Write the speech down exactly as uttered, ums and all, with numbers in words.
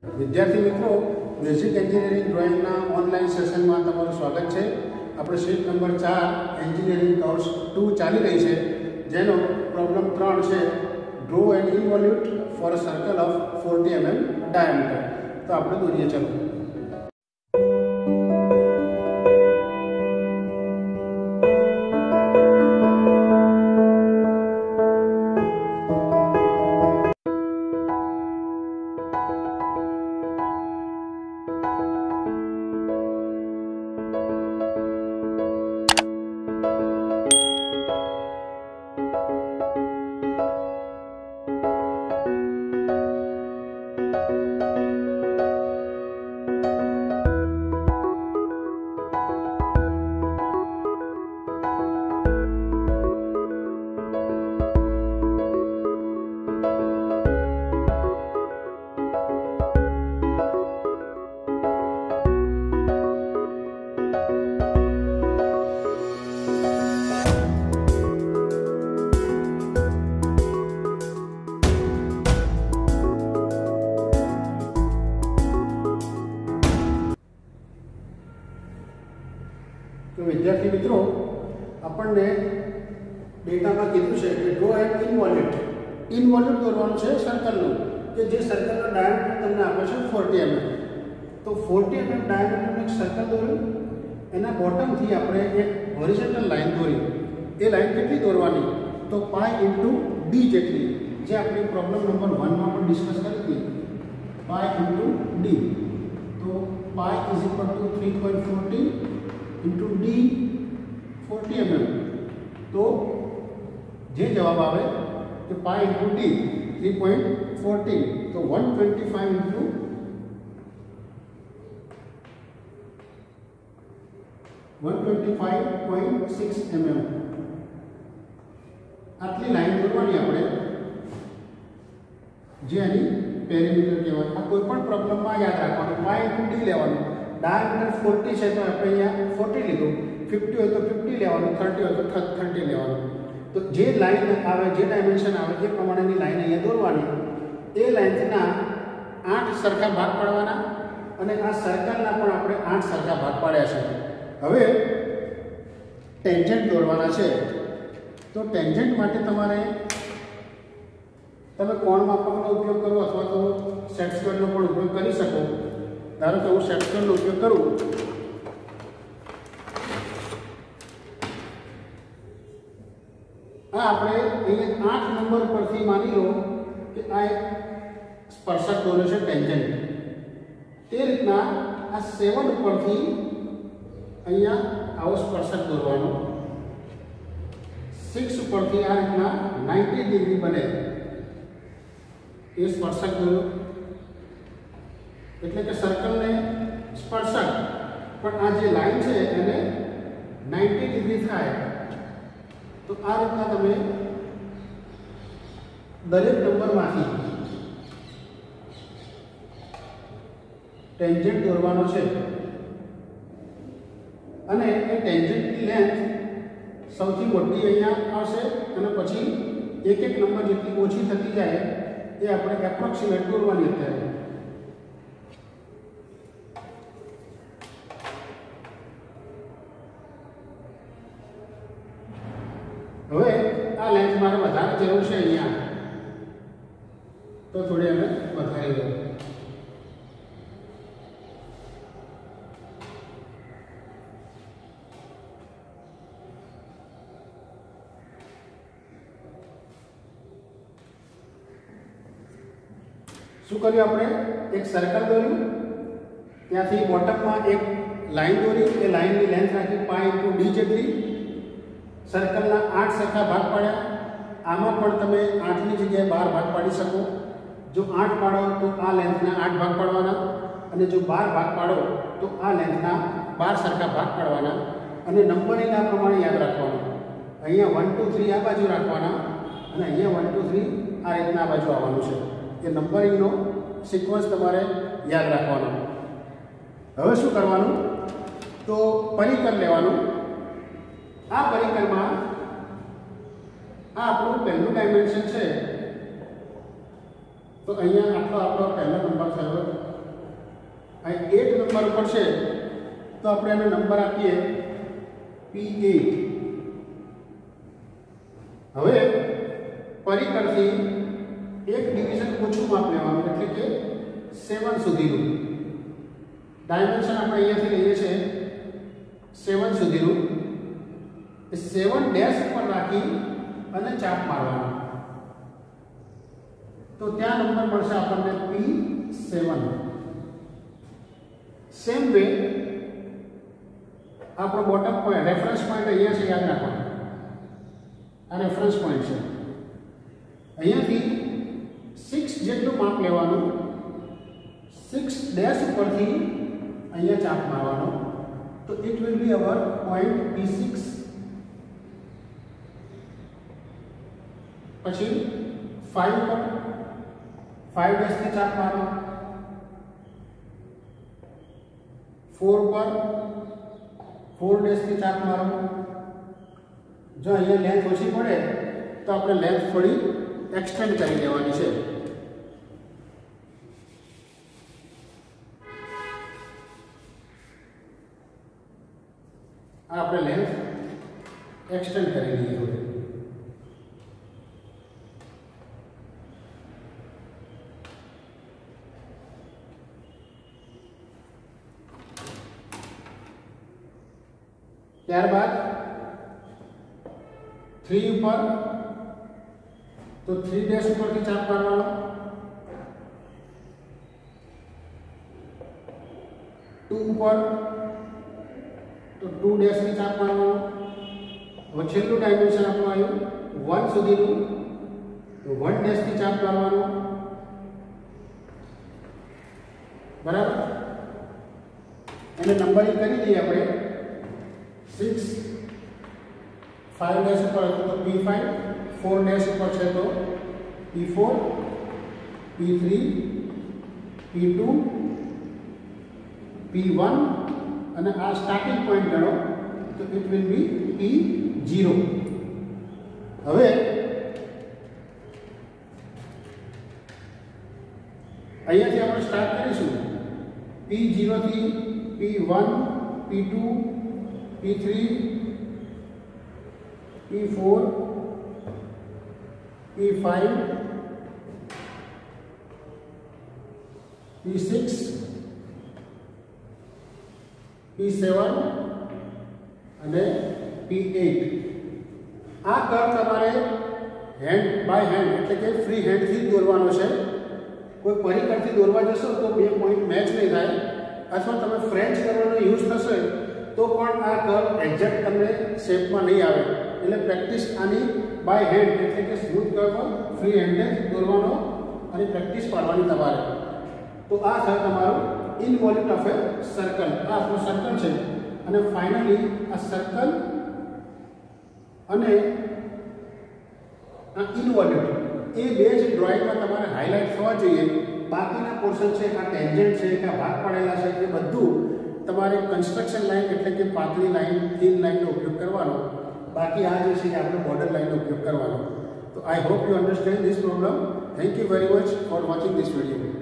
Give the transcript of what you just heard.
વિદ્યાર્થી મિત્રો, basic engineering ડ્રોઈંગના online સેશનમાં તમારું સ્વાગત છે. આપણે શીટ નંબર ચાર એન્જિનિયરિંગ કોર્સ ટુ ચાલી રહી છે, જેનો પ્રોબ્લેમ ત્રણ છે, draw an involute for a circle of forty M M diameter. તો આપણે દોરીએ ચલો. તો વિદ્યાર્થી મિત્રો, આપણને ડેટામાં કીધું છે કે ડ્રો એન ઇન્વોલ્યુટ ઇન્વોલ્યુટ દોરવાનું છે સર્કલનું, કે જે સર્કલનો ડાયામીટર તમને આપે છે ફોર્ટી એમ એમ. તો ફોર્ટી એમ એમ ડાયામીટરનું એક સર્કલ દોર્યું, એના બોટમથી આપણે એક હોરિઝોન્ટલ લાઈન દોરી. એ લાઈન કેટલી દોરવાની? તો પાઈ ઇન્ટુ ડી જેટલી, જે આપણી પ્રોબ્લેમ નંબર વનમાં પણ ડિસ્કસ કરી હતી. Pi into D. તો pi is equal to three point forty into D forty M M. तो जे जवाब आवे तो pi into D three point forty, तो one twenty five into one twenty five point six M M. आटली line दौरवानी आपणे, जे आनी पेरीमीटर कहेवाय. आ कोईपण प्रोब्लेममां याद राखवानुं, पाई इंटू डी लेवानुं. डायमीटर फोर्टी है तो आप फोर्टी लीधु, फिफ्टी हो तो फिफ्टी लेवानुं, थर्टी हो तो थर्टी लेवानुं. तो जे लाइन आवे, जे डायमेंशन आवे ए प्रमाणेनी लाइन अहींया दौरवानी. ए लाइनना आठ सरखा भाग पाडवाना अने आ सर्कलना पण आपणे आठ सरखा भाग पाड्या छे. हवे टेन्जेंट दौरवाना छे. तो टेन्जेंट माटे तमारे तमे कोण मापकनो उपयोग करो अथवा तो सेट स्क्वेरनो पण उपयोग करी शको. धारो कि हूँ सेट स्क्वेरनो उपयोग करूँ. आ आपणे अहींया आठ नंबर परथी मानी लो कि आ एक स्पर्शक दौर्यो छे टेन्जेंट. ते रीतना आ सेवन परथी अहींया आवो स्पर्शक दौरवानो. सिक्स परथी आ रीतना नाइंटी डिग्री बने ए स्पर्शक दौर्यो. એટલે કે સર્કલને સ્પર્શક, પણ આ જે લાઈન છે એને નાઇન્ટી ડિગ્રી થાય. તો આ રીતના તમે દરેક નંબરમાંથી ટેન્જન્ટ દોરવાનો છે, અને એ ટેન્જન્ટની લેન્થ સૌથી મોટી અહીંયા આવશે, અને પછી એક એક નંબર જેટલી ઓછી થતી જાય એ આપણે એપ્રોક્સિમેટ દોરવાની. અત્યારે હવે આ લેન્થ મારે વધારે જરૂર છે અહીંયા, તો થોડી અમે વધારી દઉં. શું કર્યું આપણે? એક સર્કલ દોર્યું, ત્યાંથી બોટમમાં એક લાઈન દોરી, એ લાઈનની લેન્થ રાખી પાઈ ઇન્ટુ ડી જેટલી. सर्कलना आठ सरखा भाग पाड्या. आमां पण तमे आठनी जग्याए बार भाग पाड़ी शको. जो आठ पाड़ो तो आ लेंथना आठ भाग पाडवाना, अने जो बार भाग पाड़ो तो आ लेंथना बार सरखा भाग पाडवाना. अने नंबरिंगना प्रमाणे याद राखवानुं. अहींया वन टू थ्री आ बाजू राखवाना, अने अहींया वन टू थ्री आ रीतना आ बाजू आववानुं छे. ए नंबरिंगनो सीक्वन्स तमारे याद राखवानो. हवे शुं करवानुं? तो परिकर लेवानुं. आ परिकर में आ आपणुं पहलुं डायमेंशन है, तो अहींया आटलो आपणो पहलो नंबर थयो નંબર ઉપર છે તો આપણે એનો નંબર આપીએ પી એટ. હવે પરિકરથી એક ડિવિઝન ઓછું માપ લેવાનું એટલે કે સેવન સુધીનું ડાયમેન્શન આપણે અહીંયાથી લઈએ છીએ સેવન સુધીનું. એ સેવન ડેશ ઉપર રાખી અને ચાપ મારવાનો તો ત્યાં નંબર મળશે આપણને પી સેવન. સેમ વે આપણો બોટમ પોઈન્ટ રેફરન્સ પોઈન્ટ અહીંયા છે, યાદ રાખવાનું. આ રેફરન્સ પોઈન્ટ છે. અહીંયાથી સિક્સ જેટલું માપ લેવાનું, સિક્સ ડેશ ઉપરથી અહીંયા ચાપ મારવાનો તો it will be our point P six. પછી ફાઈવ પર ફાઈવ ડેશથી ચાપ મારો, ફોર પર ફોર ડેશથી ચાપ મારો. જો અહીંયા લેન્થ ઓછી પડે તો આપણે લેન્થ થોડી એક્સટેન્ડ કરી દેવાની છે. આ આપણે લેન્થ એક્સટેન્ડ કરી દઈએ થોડી. ત્યારબાદ થ્રી ઉપર તો થ્રી ડેશ ઉપરથી ચાપ મારવાનો, ટુ ઉપર તો ટુ ડેશથી ચાપ મારવાનો. હવે છેલ્લું ડાયમેન્શન આપણું આવ્યું વન સુધીનું તો વન ડેશથી ચાપ મારવાનો. બરાબર, એને નંબરિંગ કરી દઈએ આપણે. સિક્સ ફાઈવ ડેશ ઉપર હતું તો પી ફાઈવ, ફોર ડેશ ઉપર છે તો P four, P three, P two, P one અને આ સ્ટાર્ટિંગ પોઈન્ટ ગણો તો it will be P zero. હવે અહીંયાથી આપણે સ્ટાર્ટ કરીશું પી ઝીરોથી P one, P two, P three, P four, P five, P six, P seven અને પી એટ. આ કર્વ તમારે હેન્ડ બાય હેન્ડ એટલે કે ફ્રી હેન્ડથી દોરવાનો છે. કોઈ પરિકરથી દોરવા જશો તો બે પોઈન્ટ મેચ નહીં થાય, અથવા તમે ફ્રેન્ચ કર્વનો યુઝ થશે તો પણ આ કર્વ એક્ઝેક્ટ તમને શેપમાં નહીં આવે. એટલે પ્રેક્ટિસ આની બાય હેન્ડ એટલે કે સ્મૂથ કર્વ ફ્રી હેન્ડે દોરવાનો અને પ્રેક્ટિસ પાડવાની તમારે. તો આ થાય તમારું ઇનવોલ્યુટ ઓફ એ સર્કલ. આ આપણું સર્કલ છે અને ફાઇનલી આ સર્કલ અને આ ઇનવોલ્યુટ એ બે જ ડ્રોઈંગમાં તમારે હાઇલાઇટ થવા જોઈએ. બાકીના પોર્શન છે, આ ટેન્જન્ટ છે કે ભાગ પાડેલા છે એ બધું તમારે કન્સ્ટ્રક્શન લાઇન એટલે કે પાતળી લાઇન, થીન લાઇનનો ઉપયોગ કરવાનો. બાકી આ જે છે એ આપણે બોર્ડર લાઇનનો ઉપયોગ કરવાનો. તો I hope you understand this problem. Thank you very much for watching this video.